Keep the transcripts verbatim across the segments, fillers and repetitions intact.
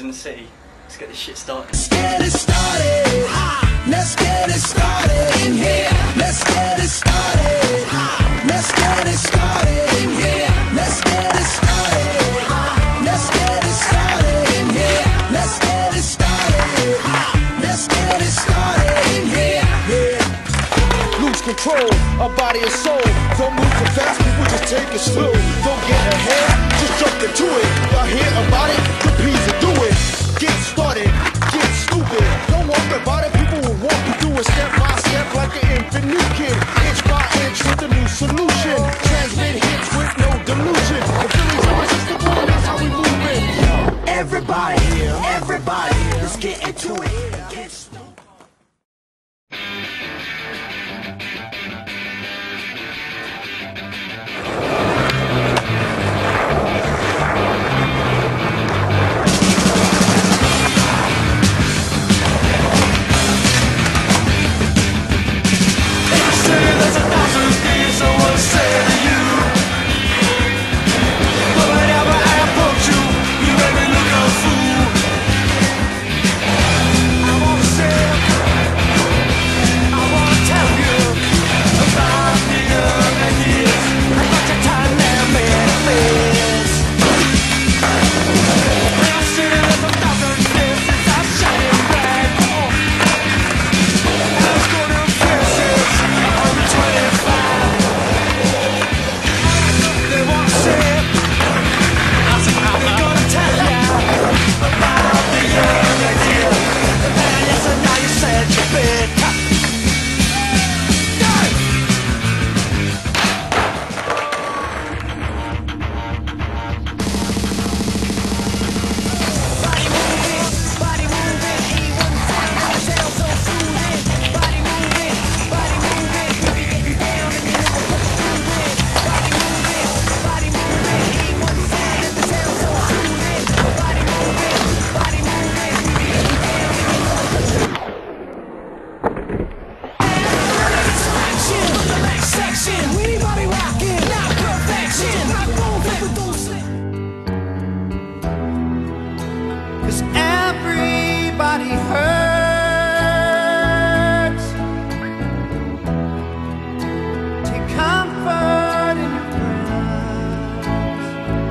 in the city. Let's get this shit started. Let's get it started. Let's get it started in here. Let's get it started. Let's get it started in here. Let's get it started. Let's get it started in here. Let's get it started. Let's get it started in here. Yeah. Lose control of body and soul. Don't move too fast, people just take it slow. Don't get ahead, just jump into it. Y'all hear about it? Repeat and do it. Get started, get stupid. Don't worry about it, people will walk you through it step by step like an infant new kid. Inch by inch with a new solution. Transmit hits with no delusion. The feeling's irresistible, that's how we move it. Everybody, everybody, let's get into it. Get started. Everybody hurts. Take comfort in your prayers.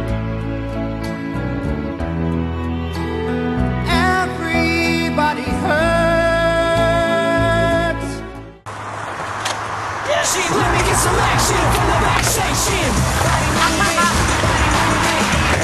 Everybody hurts. Yeah, she let me get some action from the back section. Body moving, body moving,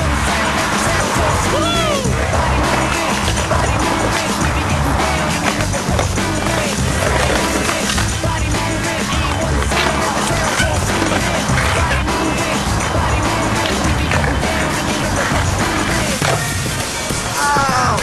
Woo! Body moving, we be getting down in the moving. Body moving, ain't one sound on the trail so moving. Body moving, body moving, we be getting down in the moving. Oh!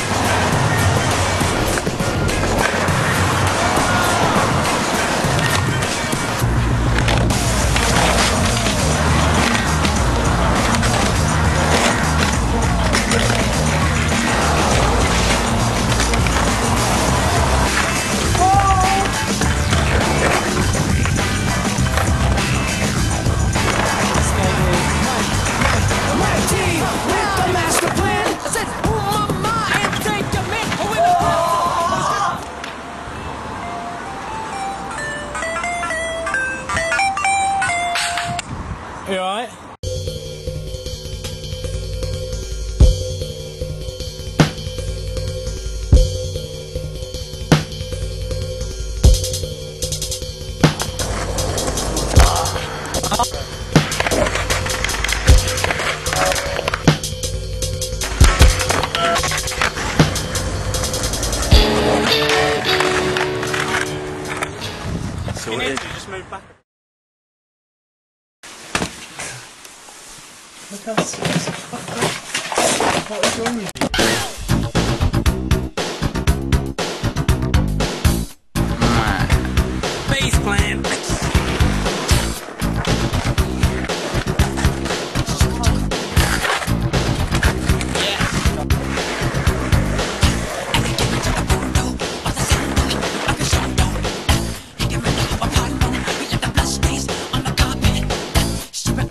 You alright? So it is. You just moved back. Look how serious. What is wrong with you? Base plan.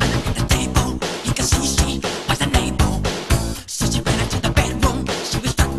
She was stuck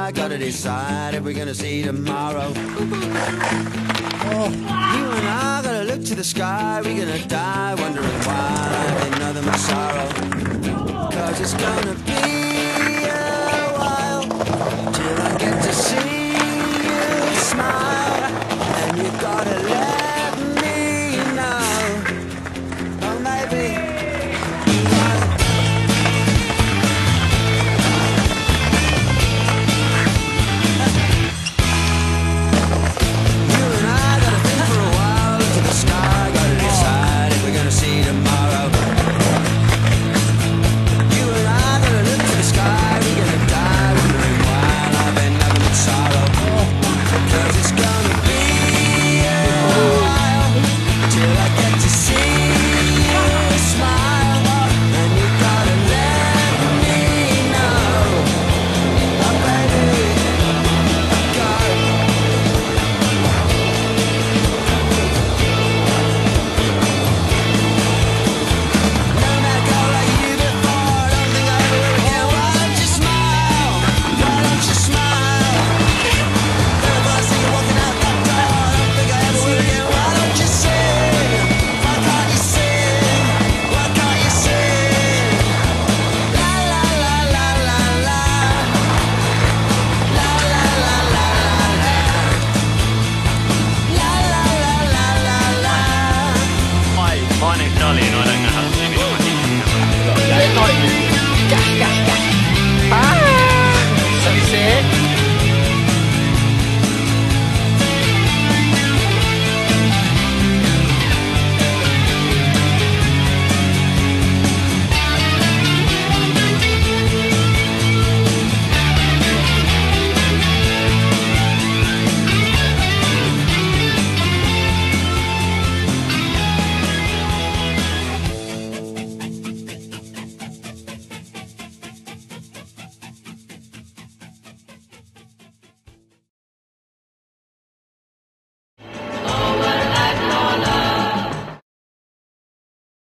I gotta decide if we're gonna see tomorrow. Oh. You and I gotta look to the sky. We're gonna die wondering why. Ain't nothing but sorrow. Cause it's gonna be